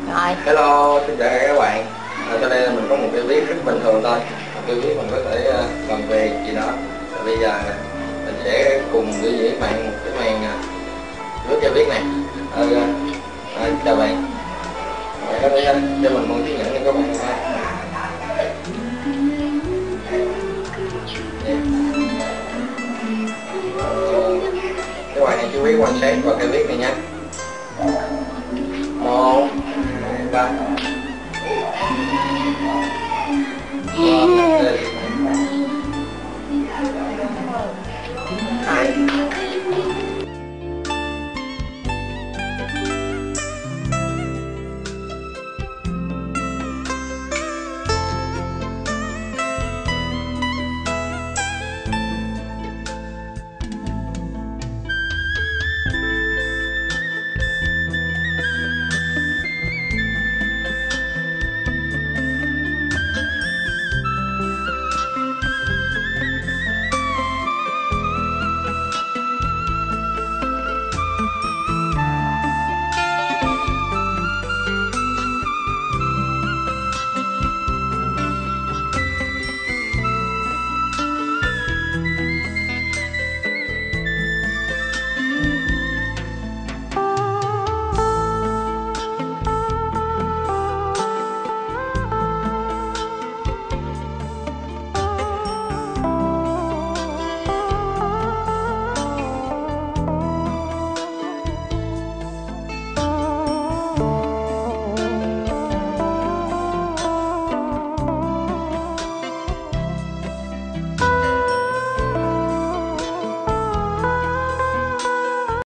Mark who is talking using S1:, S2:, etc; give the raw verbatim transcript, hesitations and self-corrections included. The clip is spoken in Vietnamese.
S1: Rồi.
S2: Hello, xin chào các bạn. À, sau đây là mình có một cái viết rất bình thường thôi. Một cái viết mình có thể uh, làm việc gì đó. Và bây giờ mình sẽ cùng biểu diễn với bạn một cái màn uh, viết cho viết này. À, à, chào bạn. Bạn có thể uh, cho mình một chiếc nhẫn cho các bạn thôi. Các bạn hãy chú ý quan sát vào cái viết này nhé. Một, hai, ba. Hai.